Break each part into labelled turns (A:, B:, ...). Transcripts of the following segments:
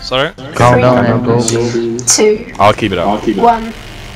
A: Sorry?
B: Countdown and go.
C: 2,
A: I'll keep it up.
C: 1.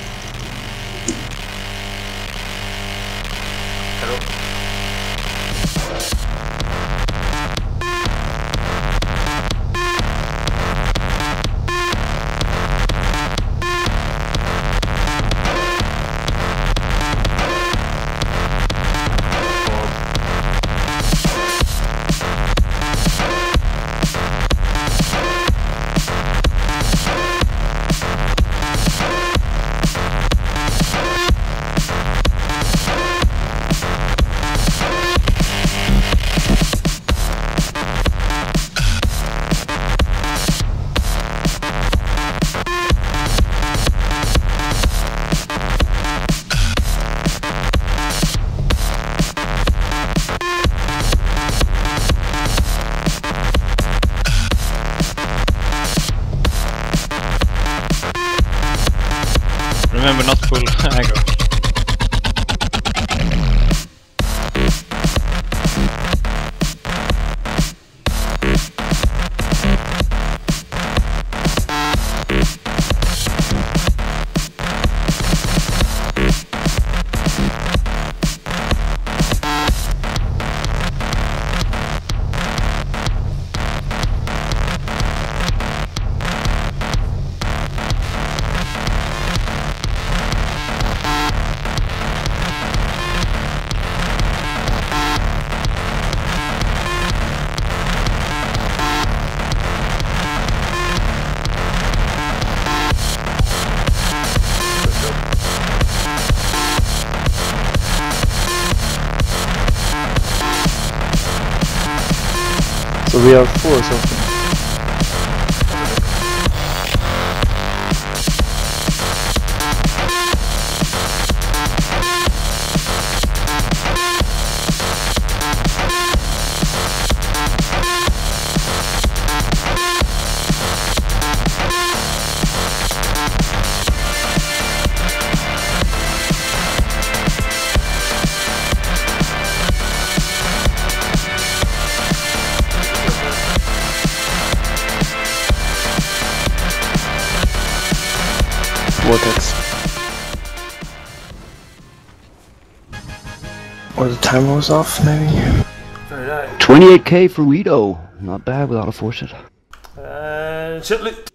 A: Remember, not full aggro.
B: So we are 4 so far. Vortex. Or the timer was off, maybe?
D: 28k for Weedo. Not bad without a force it.
E: Shit loot.